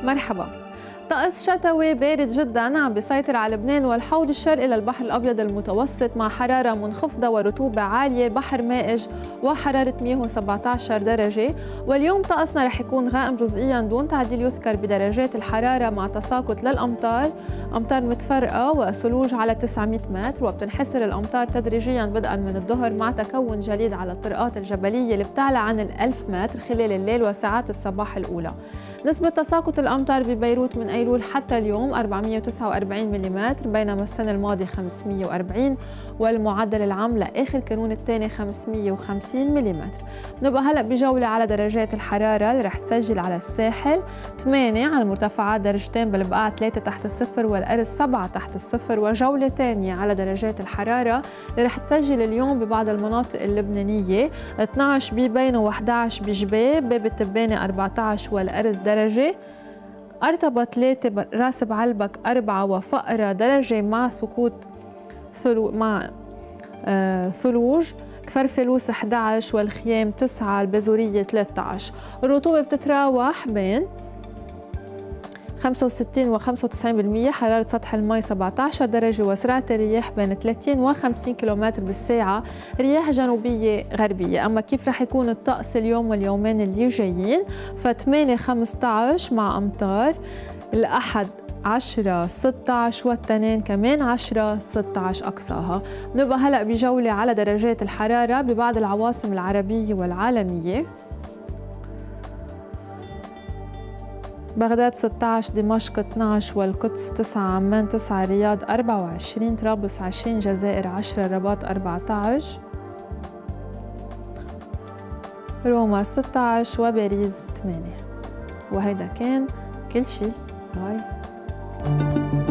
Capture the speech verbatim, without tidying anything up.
مرحبا. طقس شتوي بارد جدا عم بيسيطر على لبنان والحوض الشرقي للبحر الابيض المتوسط مع حراره منخفضه ورطوبه عاليه، البحر مائج وحراره مية وسبعة عشر درجه، واليوم طقسنا رح يكون غائم جزئيا دون تعديل يذكر بدرجات الحراره مع تساقط للامطار، امطار متفرقه وثلوج على تسعمية متر، وبتنحسر الامطار تدريجيا بدءا من الظهر مع تكون جليد على الطرقات الجبليه اللي بتعلى عن الألف متر خلال الليل وساعات الصباح الاولى. نسبة تساقط الأمطار ببيروت من أيلول حتى اليوم أربعمية وتسعة وأربعين ملم، بينما السنة الماضية خمسمية وأربعين، والمعدل العام لآخر كانون الثاني خمسمية وخمسين ملم. بنبقى هلأ بجولة على درجات الحرارة اللي رح تسجل على الساحل ثمانية، على المرتفعات درجتين، بالبقاع ثلاثة تحت الصفر، والأرز سبعة تحت الصفر، وجولة ثانية على درجات الحرارة اللي رح تسجل اليوم ببعض المناطق اللبنانية اثنعش ببينة وأحد عشر بجباب، باب التبانة أربعة عشر، والأرز درجة، أرطبة ثلاثة، راس بعلبك أربعة، وفقرة درجة مع سقوط ثلو مع آه ثلوج، كفر فلوس أحد عشر، والخيام تسعة، البازورية ثلاثة عشر. الرطوبة بتتراوح بين خمسة وستين و خمسة وتسعين بالمية، حرارة سطح الماء سبعة عشر درجة، وسرعة الرياح بين ثلاثين و خمسين كيلومتر بالساعة، رياح جنوبية غربية. أما كيف رح يكون الطقس اليوم واليومين اللي جايين؟ فثمانية خمسة عشر مع أمطار، الأحد عشرة ستة عشر، والتنين كمان عشرة ستة عشر أقصاها. بنبقى هلأ بجولة على درجات الحرارة ببعض العواصم العربية والعالمية. بغداد ستة عشر، دمشق اثنعش، والقدس تسعة، عمان تسعة، رياض أربعة وعشرين، طرابلس عشرين، جزائر عشرة، الرباط أربعة عشر، روما ستة عشر، وباريس ثمانية. وهيدا كان كل شي. باي.